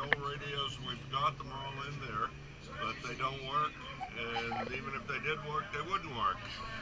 old radios, we've got them all in there, but they don't work, and even if they did work, they wouldn't work.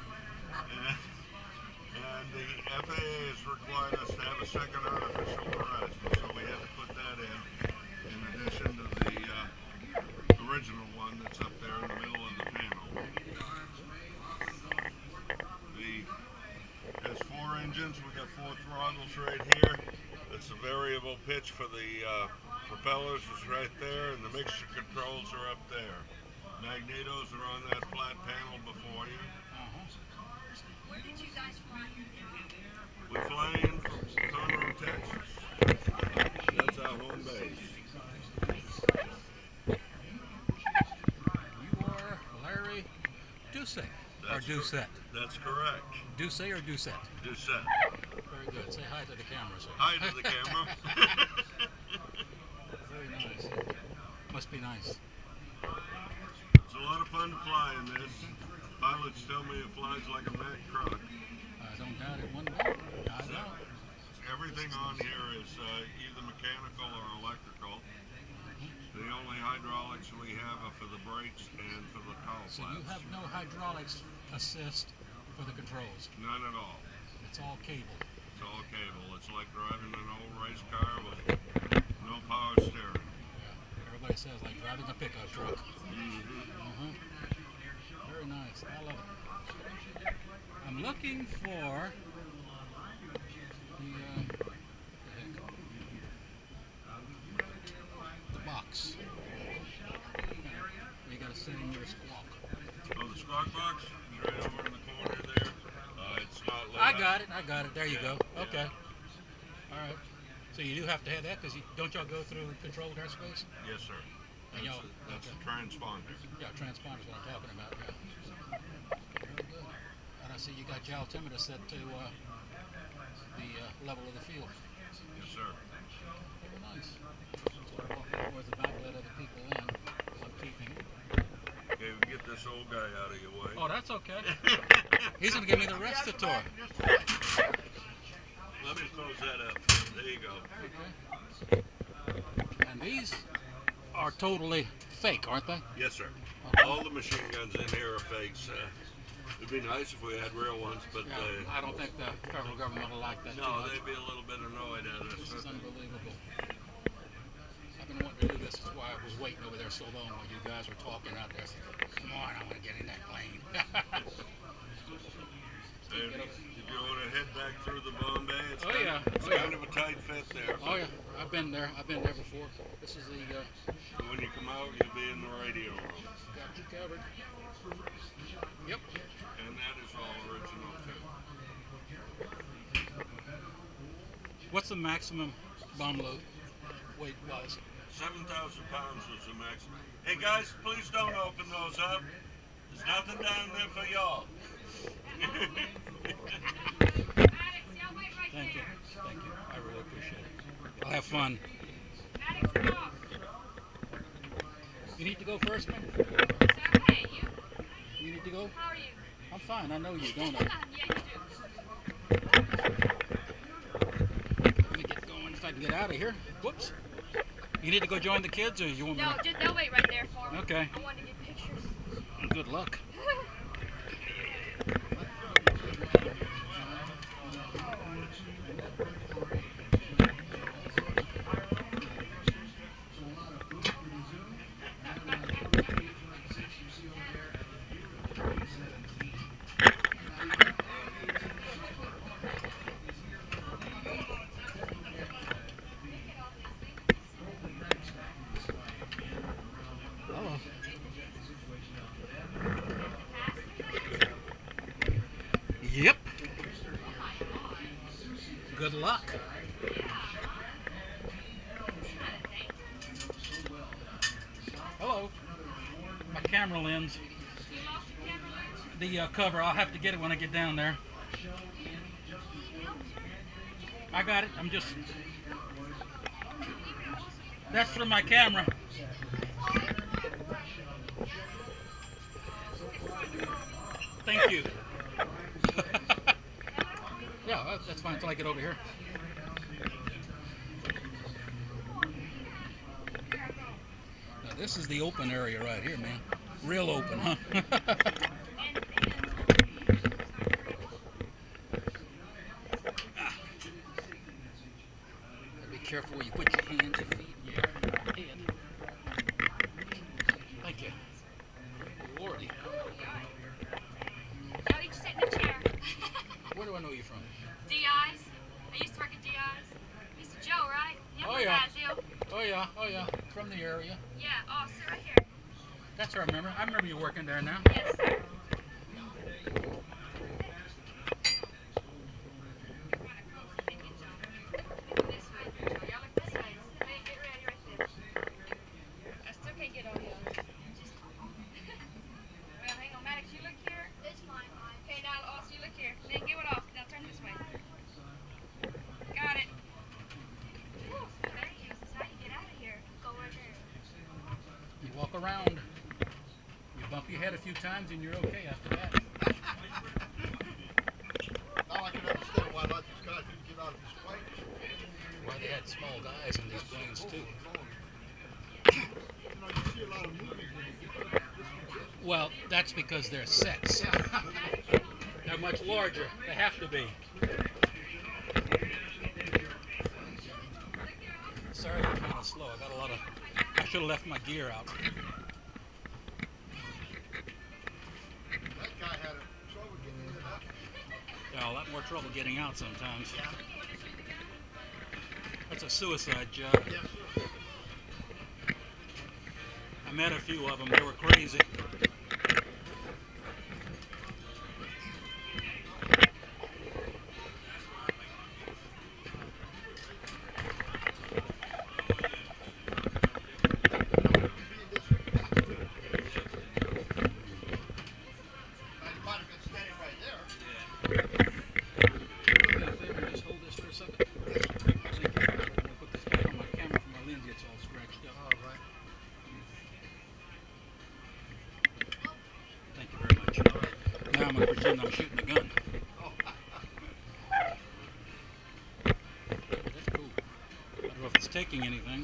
And the FAA has required us to have a second artificial horizon, so we had to put that in addition to the original one that's up there in the middle of the panel. Has four engines. We got four throttles right here. That's the variable pitch for the propellers is right there, and the mixture controls are up there. Magnetos are on that flat panel before you. Where did you guys fly? We fly in from Conroe, Texas. That's our home base. You are Larry Doucette. Or Doucette. That's correct. Doucette or Doucette? Doucette. Very good. Say hi to the camera, sir. Hi to the camera. Very nice. Must be nice. It's a lot of fun to fly in this. Pilots tell me it flies like a Mack truck. I don't doubt it one bit. I know. Everything on here is either mechanical or electrical. The only hydraulics we have are for the brakes and for the cowl flaps. So you have no hydraulics assist for the controls? None at all. It's all cable? It's all cable. It's like driving an old race car with no power steering. Yeah. Everybody says like driving a pickup truck. Very nice. I love it. I'm looking for the box. You got to set in your squawk. Oh, the squawk box? It's right over in the corner there. It's not lit I up. got it. There you go. Yeah. Okay. All right. So you do have to have that because don't y'all go through controlled airspace? Yes, sir. And That's a transponder. Yeah, transponder is what I'm talking about. Yeah. Very good. And I see you got your altimeter set to the level of the field. Yes, sir. Very nice. So I walk towards the back, let other people in. I'm keeping. Okay, we get this old guy out of your way. Oh, that's okay. He's going to give me the rest of the tour. Let me close that up. There you go. Okay. And these are totally fake, aren't they? Yes, sir. Okay. All the machine guns in here are fakes. It'd be nice if we had real ones, but Yeah, I don't think the federal government will like that too no, much. they'd be a little bit annoyed at us. This is unbelievable. I've been wanting to do this. That's why I was waiting over there so long while you guys were talking out there. Come on, I want to get in that plane. If you want to head back through the Bombay, it's kind of a tight fit there. Oh yeah, I've been there. I've been there before. This is the. When you come out, you'll be in the radio room. Got you covered. Yep. And that is all original too. What's the maximum bomb load weight wise? 7,000 pounds was the maximum. Hey guys, please don't open those up. There's nothing down there for y'all. Thank you. Thank you. I really appreciate it. I'll have fun. You need to go first, man? Okay, you? You need to go? How are you? I'm fine. I know you, don't I? Yeah, you do. Let me get going if I can get out of here. Whoops. You need to go join the kids, or you want me No, to? they'll wait right there for me. Okay. I want to get pictures. Good luck. Yep. Good luck. Hello. My camera lens. The cover, I'll have to get it when I get down there. I got it. I'm just... That's for my camera. Thank you. Yeah, that's fine until I get over here. This is the open area right here, man. Real open, huh? Be careful where you put your hands and feet and your head. Thank you. Lordy. Y'all each sit in a chair. Where do I know you from? DI's. I used to work at DI's. Mr. Joe, right? Oh, yeah. Basil. Oh yeah. From the area. Yeah, oh, sit right here. That's where I remember. I remember you working there now. Yes, sir. This way. Y'all look this way. Hey, get ready right there. I still can't get all y'all. Just... Well, hang on, Maddox, you look here. It's fine. Okay, now, also you look here. Then give it off. Now turn this way. Got it. Whew, there you go. This is how you get out of here. Go right there. You walk around. You bump your head a few times and you're okay after that. Now I can understand why a lot of these guys didn't get out of these planes. Why they had small guys in these planes too. You know, you see a lot of movies when you get this one. Well, that's because they're sets. They're much larger. They have to be. Sorry, I'm kind of slow. I got a lot of. I should have left my gear out. That guy had trouble getting into that. Yeah, a lot more trouble getting out sometimes. That's a suicide job. Yes, sir. I met a few of them. They were crazy. I'm going to pretend I'm shooting a gun. That's cool. I don't know if it's taking anything.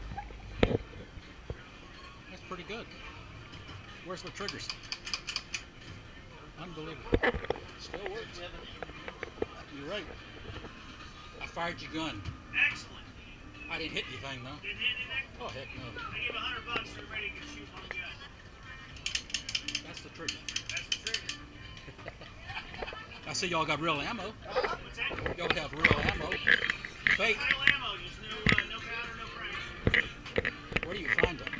That's pretty good. Where's the triggers? Unbelievable. Still works. You're right. I fired your gun. Excellent. I didn't hit anything though. Didn't hit anything? Oh heck no. I give $100 to everybody who can shoot one gun. That's the trigger. That's the trigger. I see y'all got real ammo. What's that? Y'all have real ammo. Fake. Real ammo, just no powder, no primer. Where do you find them?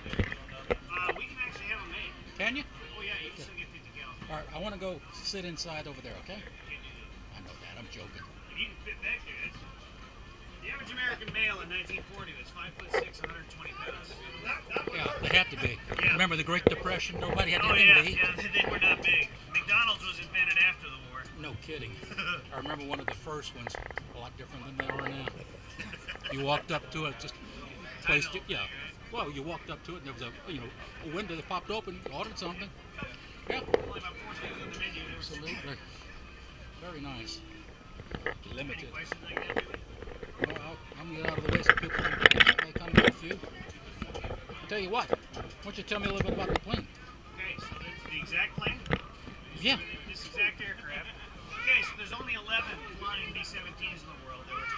We can actually have them made. Can you? Oh yeah, you can still get 50 cal. All right, I want to go sit inside over there, okay? I know that. I'm joking. If you can fit back there, that's... The average American male in 1940 was 5'6", 120 pounds. Yeah, they had to be. Yeah. Remember the Great Depression? Nobody had Oh anything yeah, to eat. yeah, they were not big. McDonald's was invented after the war. No kidding. I remember one of the first ones, a lot different than they are now. You walked up to it, just placed it. Yeah. Well, you walked up to it, and there was a a window that popped open. You ordered something. Yeah. Only about 4 things on the menu. There was Absolutely. Very nice. any Limited. questions I can do? Well, I'm gonna get out of the way so people may come to a few. I'll tell you what. Why don't you tell me a little bit about the plane? Okay, so that's the exact plane. Yeah. This exact aircraft. Okay, so there's only 11 flying B-17s in the world. There were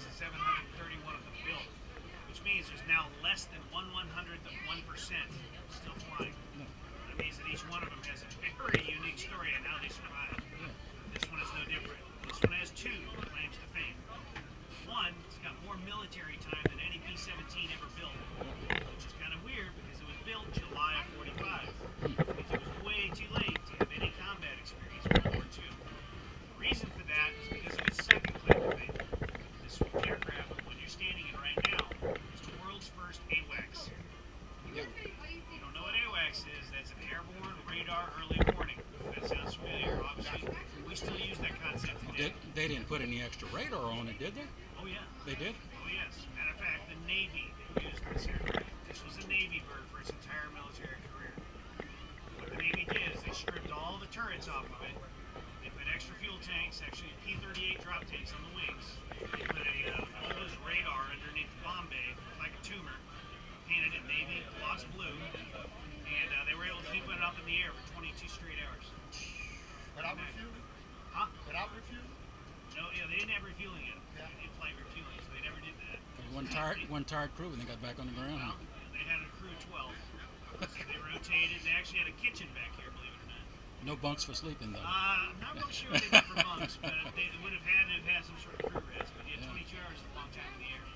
12,731 of them built, which means there's now less than 1/100th of 1% still flying. That means that each one of them has a very unique story and how they survived. This one is no different. This one has 2 claims to fame. One, it's got more military time than any B-17 ever built, which is kind of weird because it was built July of 45. Because it was way too late to have any combat experience in World War II. The reason for that is because of its second claim to fame. This aircraft, when you're standing in right now, is the world's first AWACS. Yeah. You don't know what AWACS is? That's an airborne radar early warning. That sounds familiar. Obviously, we still use that concept today. They didn't put any extra radar on it, did they? Oh yeah. They did? Oh yes. Matter of fact, the Navy used this aircraft. This was a Navy bird for its entire military career. What the Navy did is they stripped all the turrets off of it. They put extra fuel tanks, actually P-38 drop tanks on the wings. They put a bulbous radar underneath the bomb bay, like a tumor. Painted it navy, gloss Ross Blue, and they were able to keep it up in the air for 22 straight hours. Without refueling? Huh? Without refueling? No, yeah, they didn't have refueling yet. In-flight refueling, so they never did that. One tired crew when they got back on the ground. Well, they had a crew of 12. So they rotated. They actually had a kitchen back here, believe it or not. No bunks for sleeping though. I'm not really sure what they did for bunks, but they would have had to have had some sort of crew rest. But yeah, 22 hours is a long time in the air.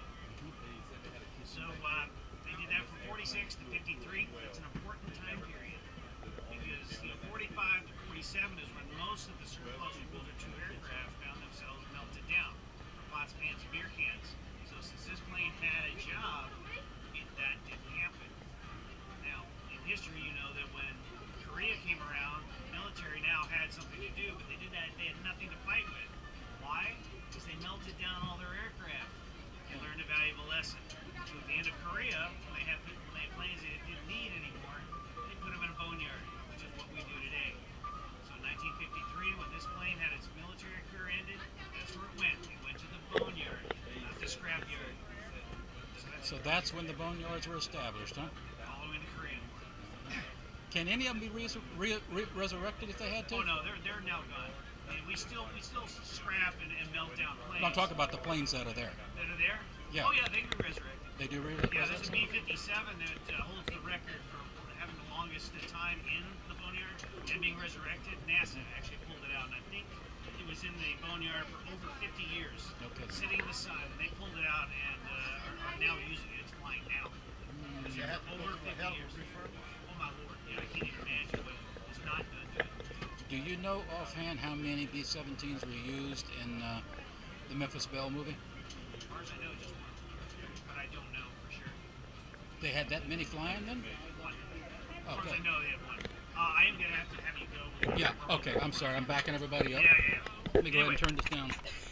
So they did that from 46 to 53. That's an important time period because 45 to 47 is when most of the surplus Builder 2 aircraft found themselves melted down from pots, pans, and beer cans. So since this plane had a job, that didn't happen. Now, in history, you know that when Korea came around, the military now had something to do, but they had nothing to fight with. Why? Because they melted down all their aircraft and learned a valuable lesson. So at the end of Korea, when they had planes they didn't need anymore, they put them in a boneyard, which is what we do today. So in 1953, when this plane had its military career ended, that's where it went. It went to the boneyard, not the scrapyard. So that's when the boneyards were established, huh? All the way to Korea. Can any of them be resurrected if they had to? Oh no, they're now gone. And we still scrap and melt down planes. No, I'm talking about the planes that are there. That are there? Yeah. Oh yeah, they can be resurrected. They do Yeah, there's a resurrect? B-57 that holds the record for having the longest time in the boneyard and being resurrected. NASA actually pulled it out, and I think it was in the boneyard for over 50 years, Okay. sitting in the sun. And they pulled it out and are now using it. It's flying now. It's They had to over go through 50 hell to years. refurbish. Oh my lord, yeah, I can't even imagine what it's not done to it. Do you know offhand how many B-17s were used in the Memphis Belle movie? As far as I know, just one. But I don't know for sure. They had that many flying then? One. As far as Okay. I know, they have one. I am going to have you go. Yeah, okay, I'm sorry, I'm backing everybody Yeah, up. yeah. Let me go Anyway, ahead and turn this down.